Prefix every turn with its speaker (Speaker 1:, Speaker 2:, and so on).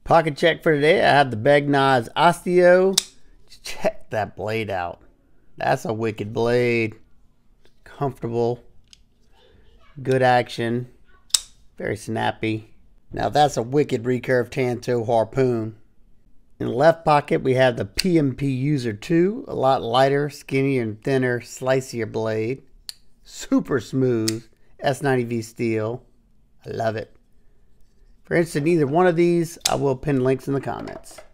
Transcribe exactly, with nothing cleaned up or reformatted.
Speaker 1: Pocket check for today. I have the Bagnaz Osteo. Check that blade out. That's a wicked blade. Comfortable. Good action. Very snappy. Now that's a wicked recurve tan toe harpoon. In the left pocket we have the P M P User two. A lot lighter, skinnier and thinner, slicier blade. Super smooth. S ninety V steel. I love it. For instance, either one of these, I will pin links in the comments.